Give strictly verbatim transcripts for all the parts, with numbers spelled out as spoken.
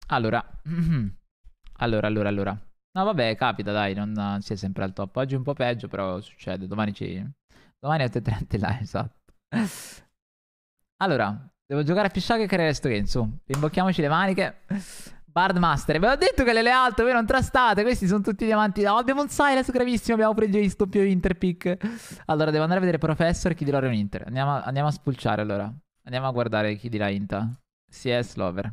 Allora. Allora, allora, allora. No, vabbè, capita, dai, non si è sempre al top. Oggi è un po' peggio, però succede. Domani ci... Domani è otto e trenta là, esatto. Allora, devo giocare a fisciaco e creare sto game, su. Rimbocchiamoci le maniche. Bard Master. Vi ho detto che le le alto, voi non trastate. Questi sono tutti diamanti. No, abbiamo un Silas gravissimo, abbiamo pure visto doppio Interpick. Allora, devo andare a vedere Professor chi dirà un Inter. Andiamo a, andiamo a spulciare, allora. Andiamo a guardare chi dirà Inta. C S Lover.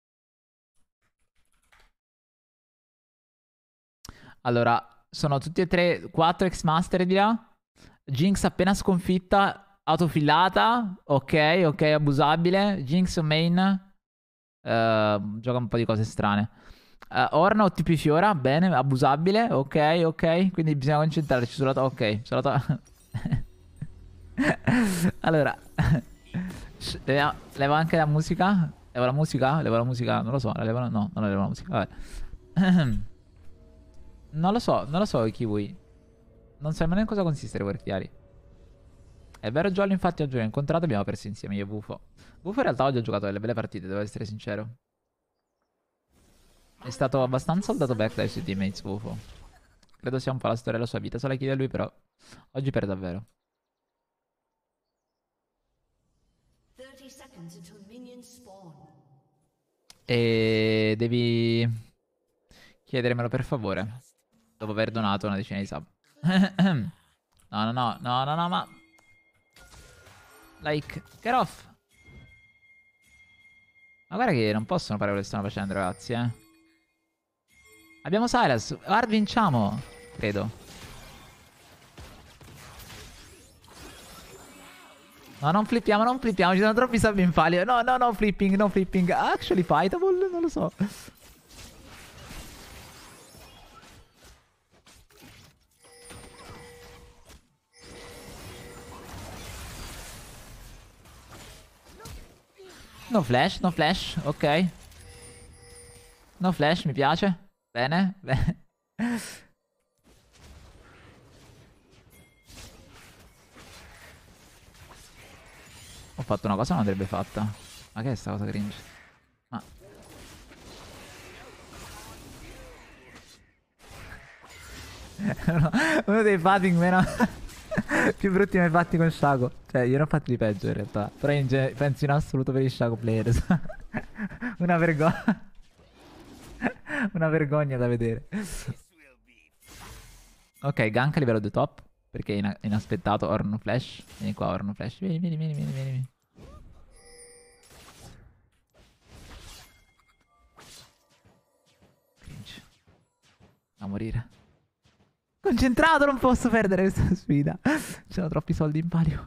Allora, sono tutti e tre, quattro ex-master di là. Jinx appena sconfitta, autofillata. Ok, ok, abusabile. Jinx main. eh, gioca un po' di cose strane. Eh, Orna o T P Fiora, bene, abusabile. Ok, ok. Quindi bisogna concentrarci sulla... to- Ok, sulla... to- Allora, levo, levo anche la musica. Levo la musica? Levo la musica? Non lo so. La levo... No, non la levo la musica. Vabbè. Non lo so, non lo so, Kiwi. Non so nemmeno in cosa consiste War Chiari. È vero, Jolly, infatti oggi l'ho incontrato e abbiamo perso insieme io e Bufo. Bufo in realtà oggi ho giocato delle belle partite, devo essere sincero. È stato abbastanza soldato back dai suoi teammates, Bufo. Credo sia un po' la storia della sua vita, se la chiede a lui però. Oggi per davvero. E devi chiedermelo per favore. Dopo aver donato una decina di sub. No, no, no, no, no, no, ma... Like, get off. Ma guarda che non possono fare quello che stanno facendo, ragazzi, eh. Abbiamo Silas. Guarda, vinciamo. Credo. No, non flippiamo, non flippiamo. Ci sono troppi sub in palio. No, no, no, flipping, no flipping. Actually fightable? Non lo so. No flash, no flash. Ok. No flash, mi piace. Bene. Bene. Ho fatto una cosa che non andrebbe fatta. Ma che è sta cosa cringe? Ma... Uno dei fighting meno... più brutti mai fatti con Shaco. Cioè, io ne ho fatti di peggio in realtà. Però in penso in assoluto per i Shaco players. Una vergogna. Una vergogna da vedere. Ok, gank a livello due top. Perché è inaspettato. Orno flash. Vieni qua, Orno flash. Vieni, vieni, vieni, vieni, vieni. Cringe. A morire. Concentrato, non posso perdere questa sfida. Ci sono troppi soldi in palio.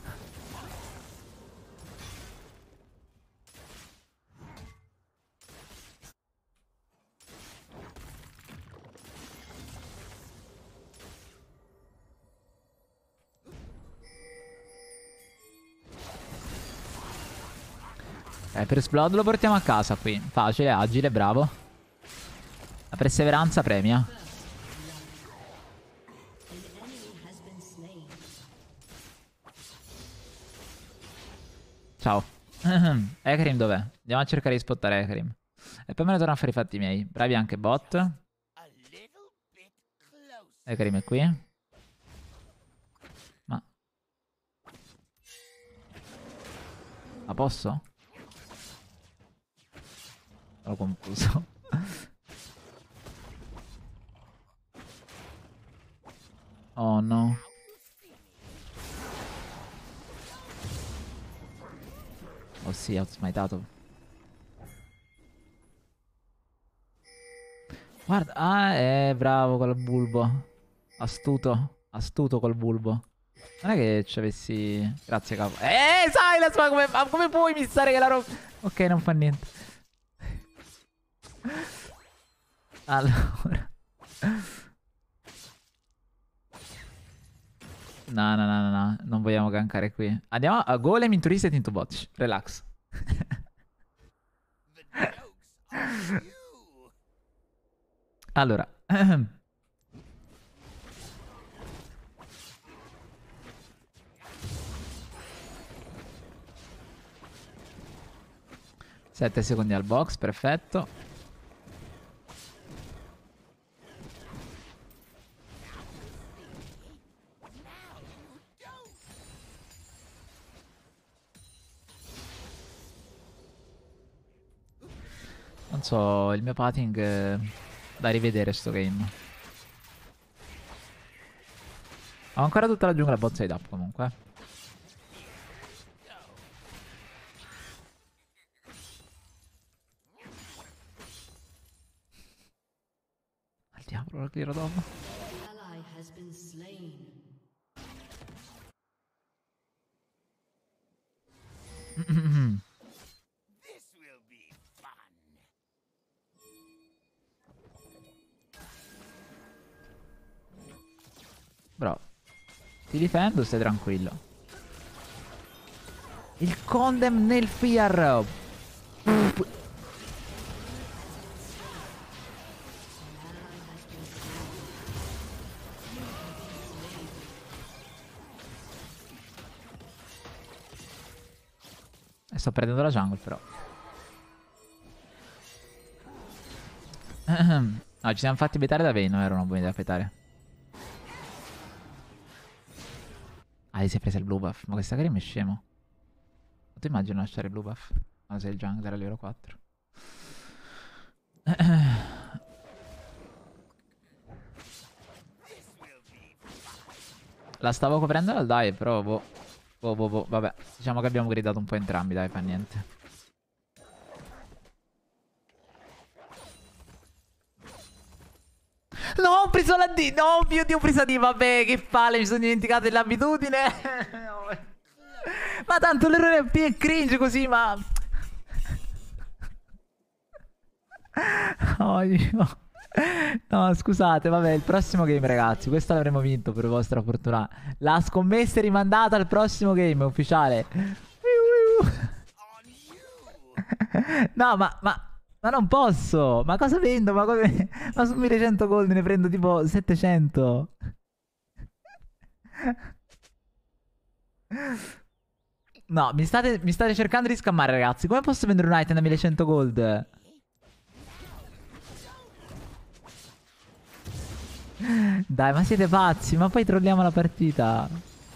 Eh, per Splod lo portiamo a casa qui. Facile, agile, bravo. La perseveranza premia. Ciao. Ekarim dov'è? Andiamo a cercare di spottare Ekarim. E poi me ne torno a fare i fatti miei. Bravi anche bot. Ekarim è qui. Ma... Ma posso? Sono confuso. Oh no. Oh sì, ho smitato. Guarda, ah, è bravo col bulbo. Astuto, astuto col bulbo. Non è che ci avessi... Grazie, capo. Eh, Silas, ma come, ma come puoi missare che la roba... Ok, non fa niente. Allora... No, no, no, no, no. Non vogliamo gankare qui. Andiamo a golem into reset into bot. Relax. Allora. sette secondi al box, perfetto. so, il mio pathing eh, da rivedere sto game. Ho ancora tutta la giungla bot side up comunque. Al diavolo la clear dopo. Bro, ti difendo, stai tranquillo. Il condem nel fear. E sto perdendo la jungle però. No, ci siamo fatti betare da Vayne, non era una buona idea petare. Ah, gli si è preso il blue buff. Ma questa game è scemo. Tu immagini lasciare il blue buff? Ma sei il jungler a livello quattro. La stavo coprendo dal dive, però boh. Boh, boh, boh. Vabbè, diciamo che abbiamo gridato un po' entrambi, dai, fa niente. No, ho preso la D. No, mio Dio, ho preso la D. Vabbè, che palle, mi sono dimenticato dell'abitudine. Ma tanto l'errore è cringe così, ma... Oh, no. No, scusate, vabbè, il prossimo game, ragazzi. Questo l'avremo vinto per vostra fortuna. La scommessa è rimandata al prossimo game, ufficiale. No, ma... ma... Ma non posso! Ma cosa vendo? Ma, come... Ma su millecento gold ne prendo tipo settecento. No, mi state, mi state cercando di scammare, ragazzi. Come posso vendere un item da millecento gold? Dai, ma siete pazzi? Ma poi trolliamo la partita.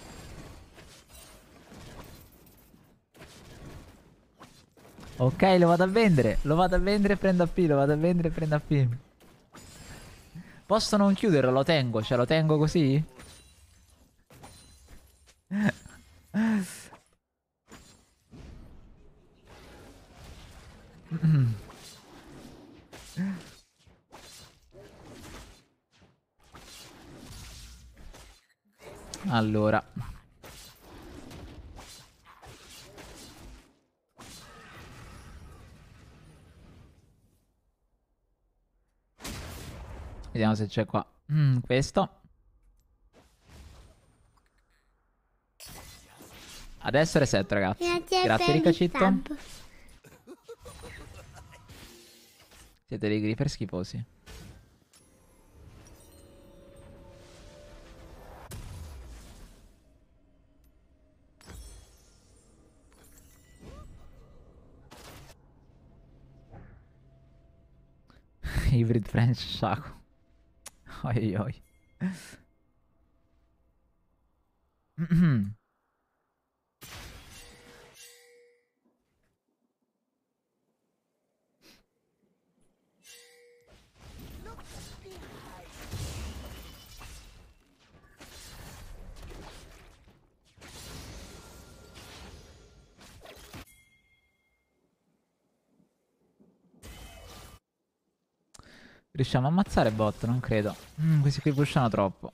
Ok, lo vado a vendere. Lo vado a vendere e prendo A P. Lo vado a vendere e prendo A P. Posso non chiuderlo? Lo tengo. Cioè, lo tengo così? Allora. Vediamo se c'è qua. Mm, questo. Adesso reset, ragazzi. Grazie, Grazie Ricacitto. Siete dei gripper schifosi. Hybrid French Shaco. Oi oi. Riusciamo a ammazzare bot? Non credo. Mm, questi qui pushano troppo.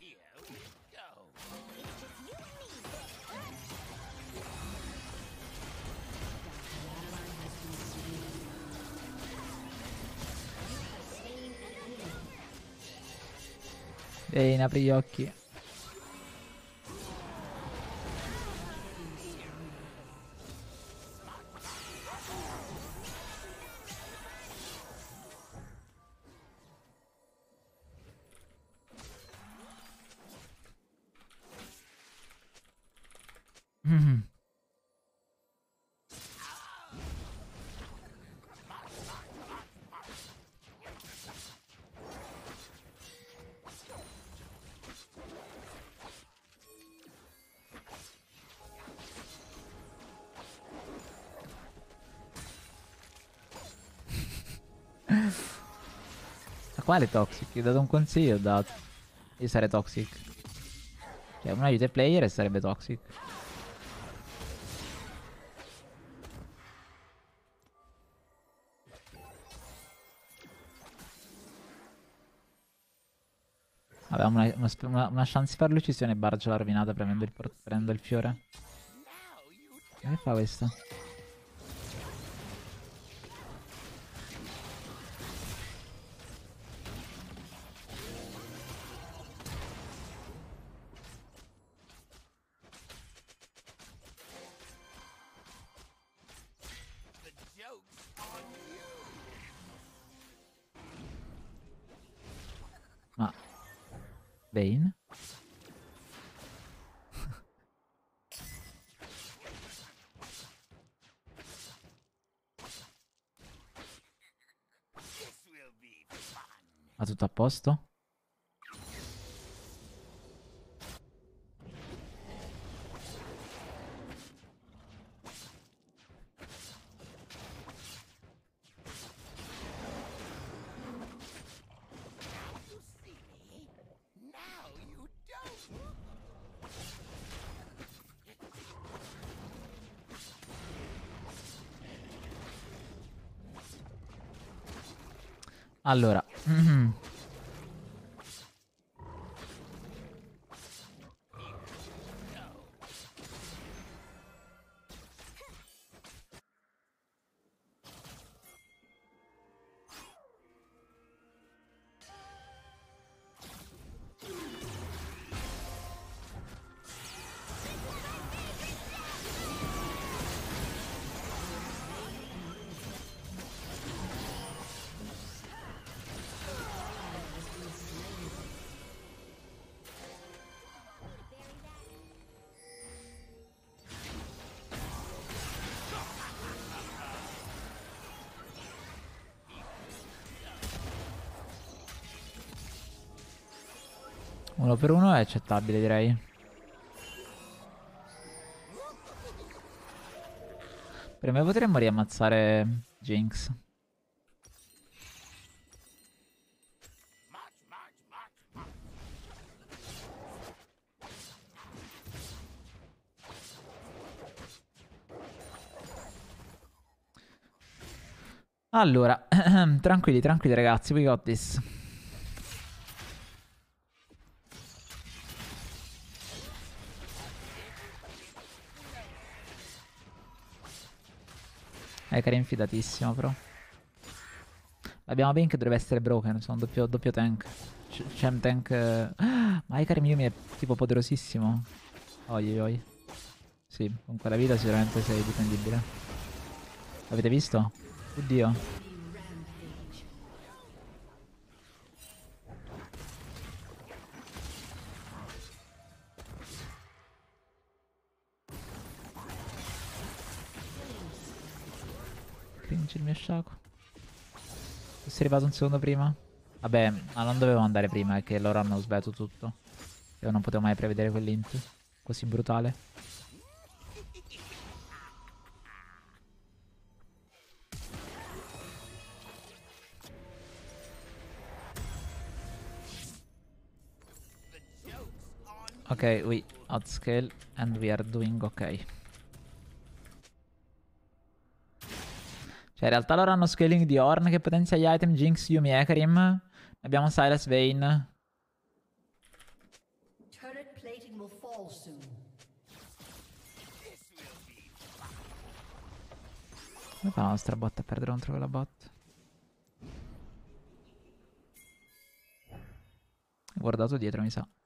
Ehi, apri gli occhi. Mm. Ma quale toxic? Ti ho dato un consiglio, ho dato. Io sarei toxic. Cioè, un aiuto ai player e sarebbe toxic. Avevamo una, una, una, una chance di fare l'uccisione e Barge l'ha rovinata prendendo il, prendendo il fiore. Che fa questo? Ma Vayne? Ma tutto a posto? Allora. Uno per uno è accettabile, direi. Per me potremmo riammazzare Jinx. Allora, tranquilli, tranquilli ragazzi, we got this. Eh, Karim fidatissimo, però. L'abbiamo ben che dovrebbe essere broken, sono doppio, doppio tank. C'è tank... Eh... Ma Karim Yumi è tipo poderosissimo. Oi oi. Sì, con quella vita sicuramente sei difendibile. L'avete visto? Oddio. Cringe il mio sciaco. Fossi arrivato un secondo prima? Vabbè, ma non dovevo andare prima, è che loro hanno sbagliato tutto. Io non potevo mai prevedere quell'int così brutale. Ok, we outscale and we are doing ok. Cioè, in realtà loro hanno scaling di Ornn che potenzia gli item, Jinx, Yumi, Hecarim. Abbiamo Sylas, Vayne. Come fa la nostra bot a perdere contro quella bot? Ho guardato dietro, mi sa.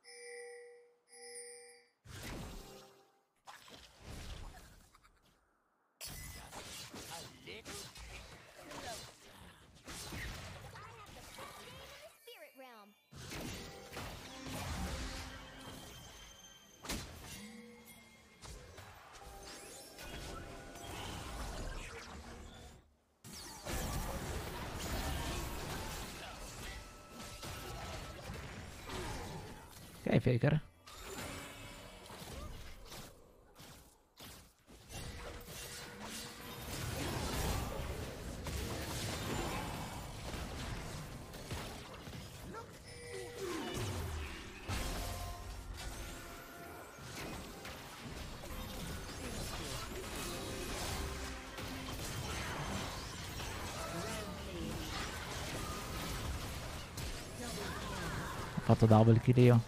Ok, Faker. fatto double kill io.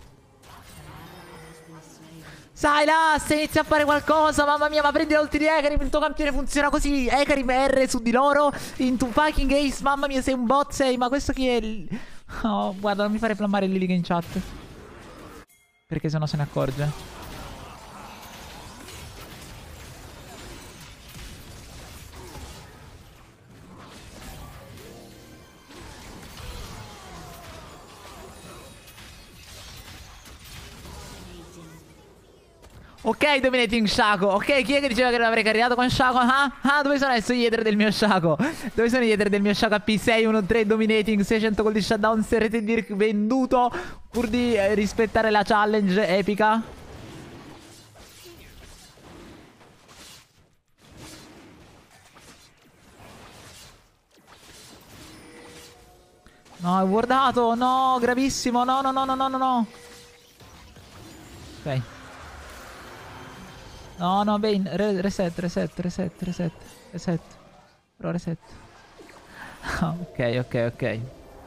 Sylas, inizia a fare qualcosa, mamma mia, ma prendi l'ulti di Hecarim, il tuo campione funziona così. Hecarim R su di loro, into fucking ace, mamma mia, sei un bot, sei, ma questo chi è? Oh, guarda, non mi fare flammare il Lilica in chat. Perché sennò se ne accorge. Ok, Dominating Shaco. Ok, chi è che diceva che non avrei carriato con Shaco? Ah, ah, dove sono adesso gli Ether del mio Shaco? Dove sono gli Ether del mio Shaco A P? sei uno tre Dominating, seicento gol di shutdown, Serete Dirk venduto pur di eh, rispettare la challenge epica. No, è wardato. No, gravissimo. No, no, no, no, no, no, no. Ok. No, no, Bane, re reset, reset, reset, reset, reset. Però reset. Ok, ok, ok.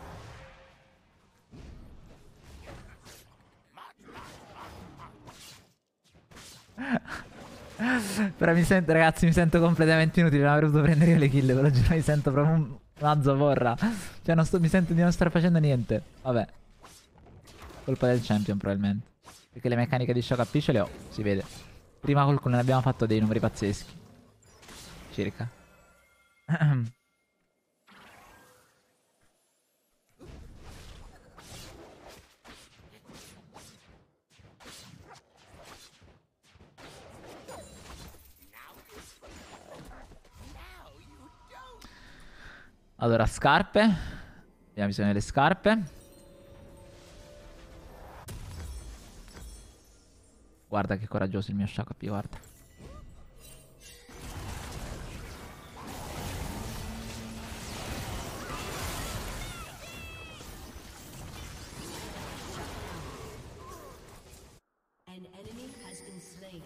Però mi sento, ragazzi, mi sento completamente inutile. Non avrei dovuto prendere io le kill, ve lo giuro, mi sento proprio un, una zavorra. Cioè, non sto, mi sento di non stare facendo niente. Vabbè. Colpa del champion, probabilmente. Perché le meccaniche di shock A P ce le ho, si vede. Prima col ne abbiamo fatto dei numeri pazzeschi. Circa. Allora, scarpe. Abbiamo bisogno delle scarpe. Guarda che coraggioso il mio Shaco A P, guarda. An enemy has been slain.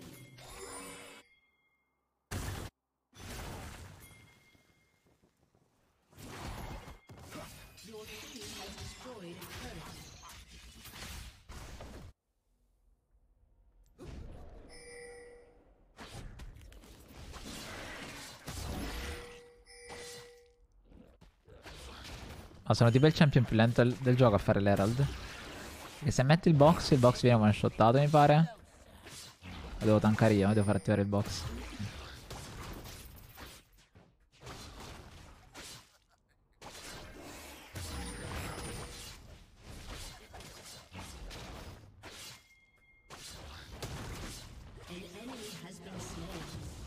Your team has destroyed a turret. Ma sono tipo il champion più lento del, del gioco a fare l'Herald. Perché se metti il box, il box viene one shottato, mi pare. Lo devo tankare io, devo far attivare il box. An enemy has been slain.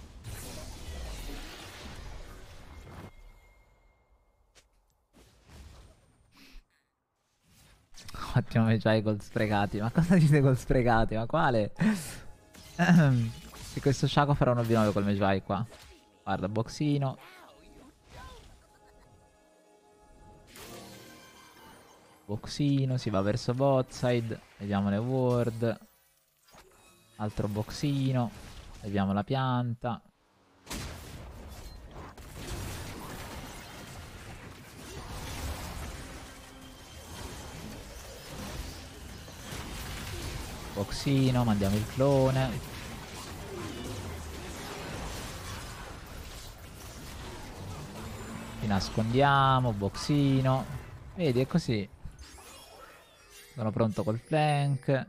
Ottimo, già i gol sprecati. Ma cosa dite gol sprecati? Ma quale? Che questo Shaco farà un uno v nove col Mejai qua. Guarda, boxino. Boxino, si va verso bot side. Vediamo le ward. Altro boxino. Vediamo la pianta. Boxino, mandiamo il clone. Ci nascondiamo, boxino. Vedi, è così. Sono pronto col flank.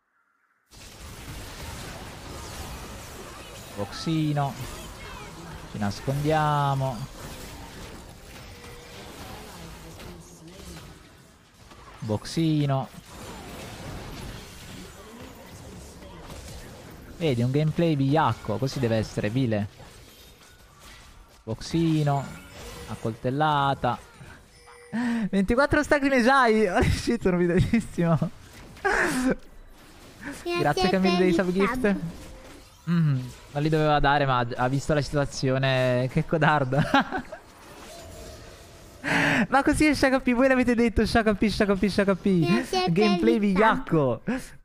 Boxino. Ci nascondiamo. Boxino. Vedi, un gameplay vigliacco. Così deve essere, vile. Boxino. Accoltellata. ventiquattro stack di Mejai. Holy shit, sono videissimo. Grazie Camille dei subgift. Mm, non li doveva dare, ma ha visto la situazione. Che codardo. Ma così è Shaco A P. Voi l'avete detto, Shaco A P, Shaco A P, Shaco A P. Gameplay vigliacco.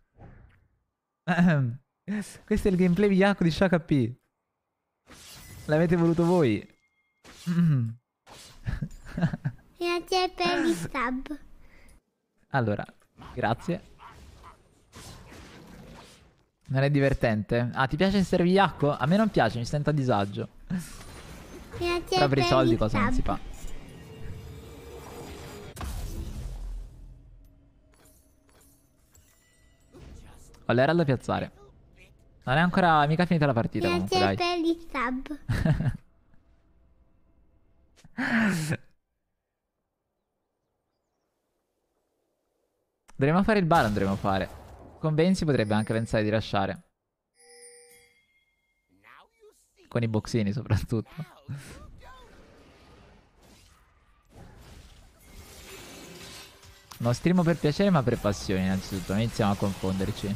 Questo è il gameplay vigliacco di Shaco A P. L'avete voluto voi. Mm. Grazie per il sub. Allora, Grazie. Non è divertente? Ah, ti piace essere vigliacco? A me non piace, mi sento a disagio. Grazie Però per i soldi il cosa non si sub. fa? Ho l'Herald da piazzare. Non è ancora mica finita la partita comunque, Grazie dai. per il sub. Dovremmo fare il Baron, dovremmo fare. Con Vayne si potrebbe anche pensare di lasciare. Con i boxini soprattutto. Non streamo per piacere ma per passione innanzitutto. Non iniziamo a confonderci.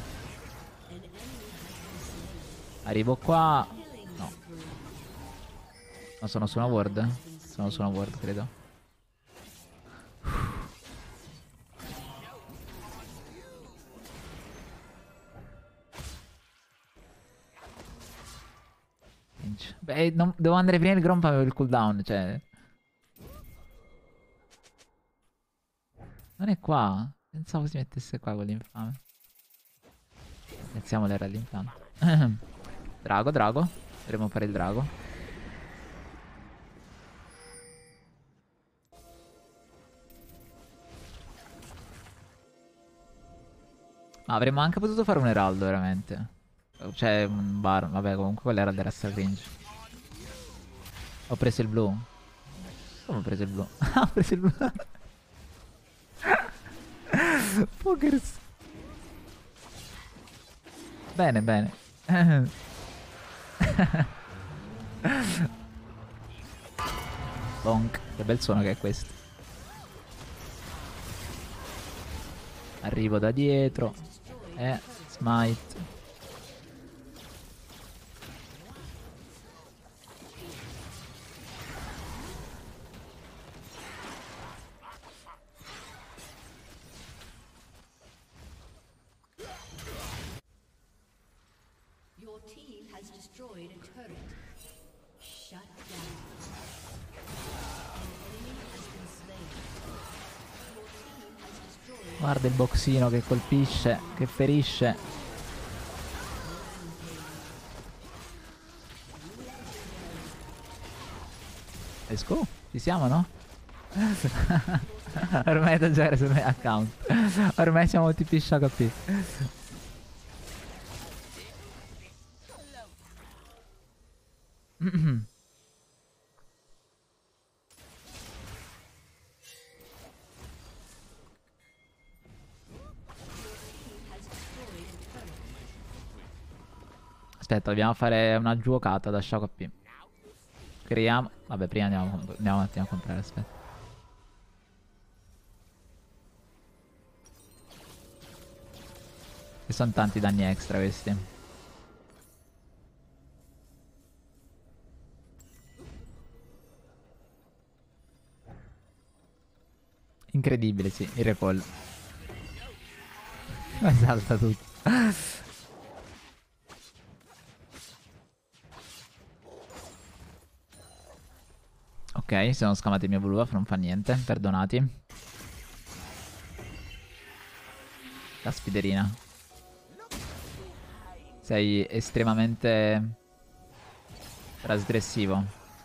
Arrivo qua. No. No, sono su una ward. Sono su una ward, credo. Beh, non, devo andare prima il Gromp, avevo il cooldown, cioè. Non è qua. Pensavo si mettesse qua quell'infame. Iniziamo l'era all'intanto. Drago, drago. Dovremmo fare il drago. Ma avremmo anche potuto fare un Heraldo, veramente. Cioè, un bar. Vabbè, comunque quell'Herald era stra cringe. Ho preso il blu. Come ho preso il blu? Ah, ho preso il blu. Pokers. Bene, bene. Bonk. Che bel suono che è questo. Arrivo da dietro. Eh, smite. Your team has destroyed a turret. Shut down. An enemy has been slain. Your team has destroyed. Guarda il boxino che colpisce, che ferisce. Let's go. Ci siamo, no? Ormai è da giocare sul mio account. Ormai siamo T P Shock P. Aspetta, dobbiamo fare una giocata da Shock P. Creiamo. Vabbè, prima andiamo, andiamo un attimo a comprare, aspetta. E sono tanti danni extra questi. Incredibile, sì, il recall. Salta tutto. Ok, sono scamati il mio blue, non fa niente, perdonati. La spiderina. Sei estremamente trasgressivo.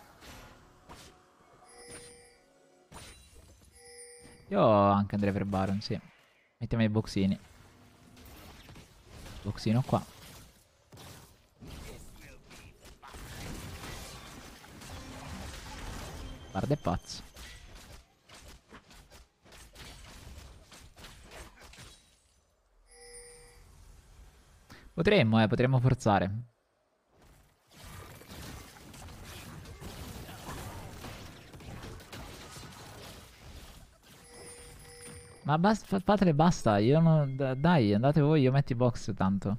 Io anche andrei per Baron, sì. Mettiamo i boxini. Boxino qua. Guarda è pazzo. Potremmo, eh, potremmo forzare. Ma basta, fatele basta, io non... Dai, andate voi, io metto i box tanto.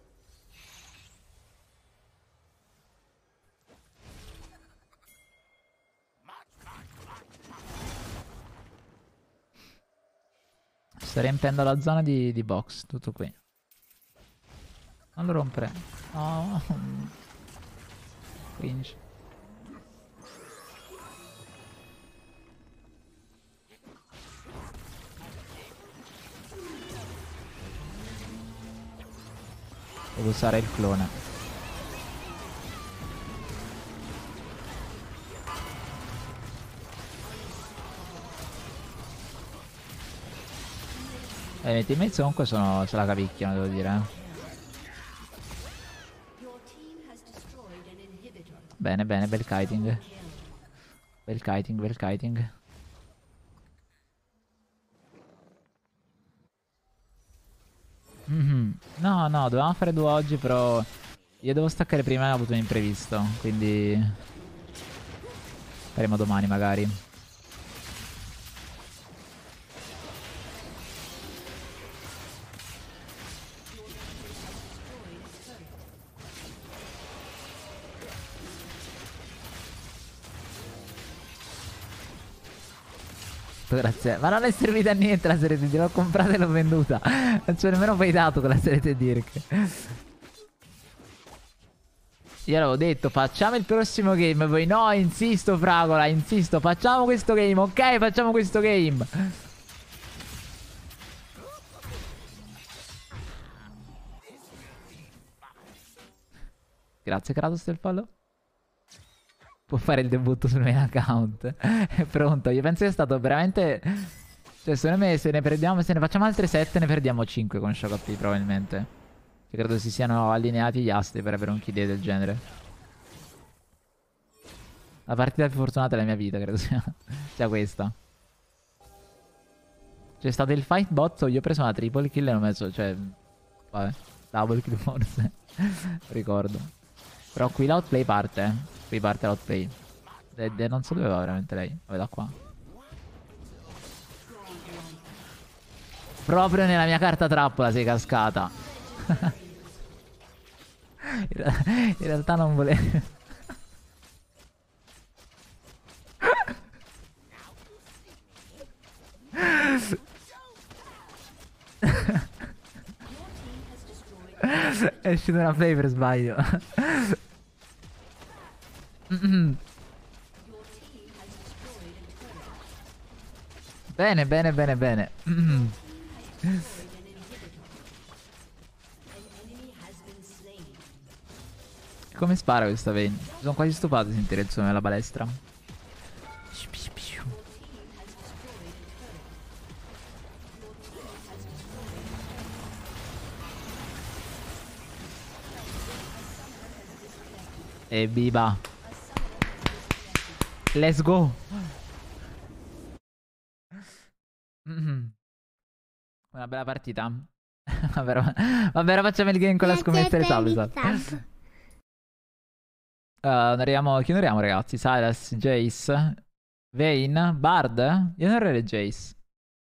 Sto riempendo la zona di, di box, tutto qui. Non lo rompere. Oh. Cringe. Devo usare il clone. E i miei teammates comunque sono, se la cavicchiano, devo dire. Eh. Your team has destroyed an inhibitor. Bene, bene, bel kiting. Bel kiting, bel kiting. Mhm. No, no, dovevamo fare due oggi, però io devo staccare prima e ho avuto un imprevisto, quindi faremo domani magari. Grazie. Ma non è servita a niente la serie di Dirk. L'ho comprata e l'ho venduta. Non ci ho nemmeno poi dato con la serie di Dirk. Io l'avevo detto, facciamo il prossimo game. Poi no, insisto, Fragola, insisto. Facciamo questo game, ok? Facciamo questo game. Grazie, Kratos, del follow. Può fare il debutto sul main account. È pronto. Io penso che è stato veramente... Cioè, secondo me se ne perdiamo, se ne facciamo altre sette, ne perdiamo cinque con Shock A P probabilmente. Io credo si siano allineati gli astri per avere un K D del genere. La partita più fortunata della mia vita, credo sia, sia questa. C'è stato il fight bot, io ho preso una triple kill e ho messo, cioè... Vabbè, double kill forse. Ricordo. Però qui l'outplay parte, eh. Qui parte l'outplay. E, e non so dove va veramente lei. Vabbè, da qua. Proprio nella mia carta trappola sei cascata. In realtà non volevo. È uscita una play per sbaglio. Bene, bene, bene, bene. Come spara questa Vayne? Sono quasi stupato di sentire il suono della balestra. E viva. Let's go. Mm-hmm. Una bella partita. Vabbè, vabbè, facciamo il game con la scommessa del Salve. Uh, onoriamo, chi onoriamo ragazzi? Silas, Jace, Vayne, Bard? Io onorerei Jace.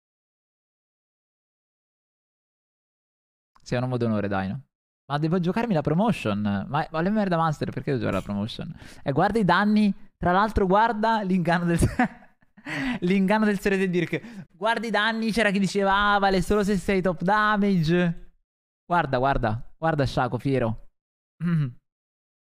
Sei un uomo d'onore, dai, no? Ma devo giocarmi la promotion. Ma voglio merda master, perché devo giocare la promotion? E guarda i danni. Tra l'altro guarda l'inganno del... l'inganno del serie di Dirk. Guarda i danni, c'era chi diceva ah, vale solo se sei top damage. Guarda, guarda. Guarda Shaco, fiero. Mm.